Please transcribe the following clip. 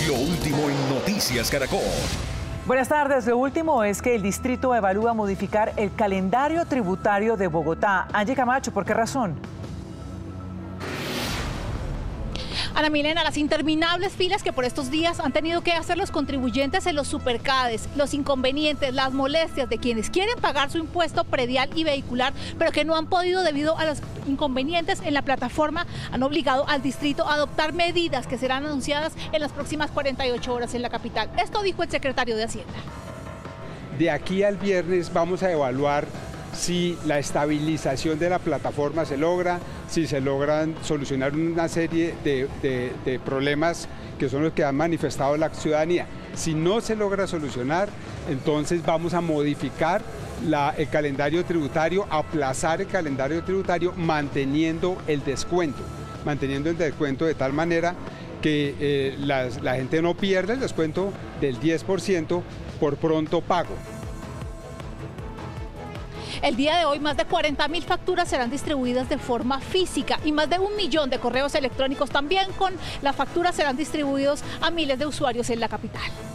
Lo último en Noticias Caracol. Buenas tardes. Lo último es que el distrito evalúa modificar el calendario tributario de Bogotá. Angie Camacho, ¿por qué razón? Ana Milena, las interminables filas que por estos días han tenido que hacer los contribuyentes en los supercades, los inconvenientes, las molestias de quienes quieren pagar su impuesto predial y vehicular, pero que no han podido debido a los inconvenientes en la plataforma, han obligado al distrito a adoptar medidas que serán anunciadas en las próximas 48 horas en la capital. Esto dijo el secretario de Hacienda. De aquí al viernes vamos a evaluar si la estabilización de la plataforma se logra, si se logran solucionar una serie de problemas que son los que han manifestado la ciudadanía. Si no se logra solucionar, entonces vamos a modificar el calendario tributario, aplazar el calendario tributario manteniendo el descuento de tal manera que la gente no pierda el descuento del 10% por pronto pago. El día de hoy, más de 40.000 facturas serán distribuidas de forma física y más de 1 millón de correos electrónicos también con las facturas serán distribuidos a miles de usuarios en la capital.